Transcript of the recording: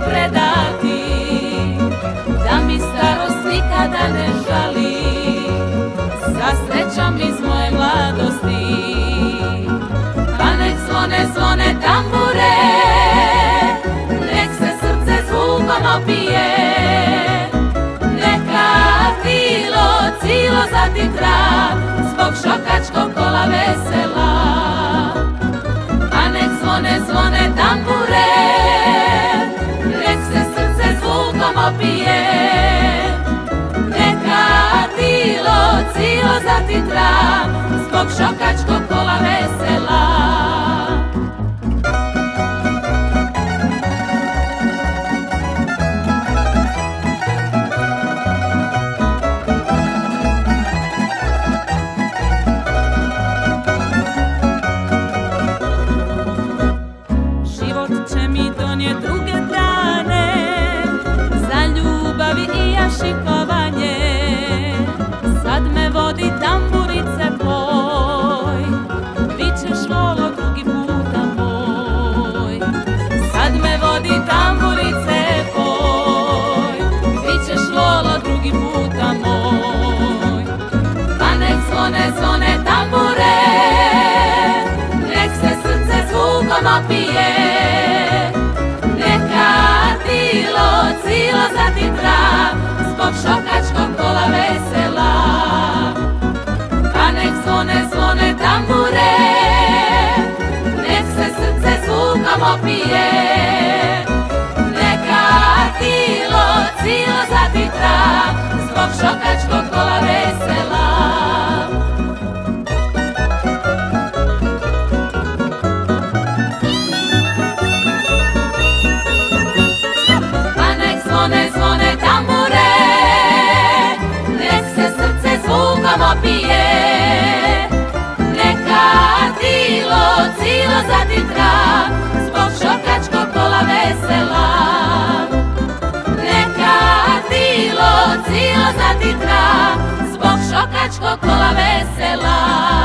predati, da mi starost nikada ne žali, sa srećom iz moje mladosti. Pa nek zvone, zvone tambure, nek se srce zvukom opije, neka tilo, cilo zatitra, zbog šokačkog kola vesela. Pa nek zvone, zvone tambure, nek se srce zvukom opije, neka tilo, cilo zatitra, zbog šokačkog kola vesela. Druge dane, za ljubavi i jašikovanje, sad me vodi tamburice poj, vičeš volo drugi puta moj. Sad me vodi tamburice poj, vičeš volo drugi puta moj. Pa nek zvone, zvone tambure, nek se srce zvukom opije, cilo zatitra, zbog šokačkog kola vesela. Pa nek zvone, zvone tambure, nek se srce zvukom opije, neka tilo, cilo zatitra, zbog šokačkog kola vesela. Zvone, zvone tambure, nek se srce zvukom opije, neka tilo, cilo zatitra, zbog šokačkog kola vesela. Neka tilo, cilo zatitra, zbog šokačkog kola vesela.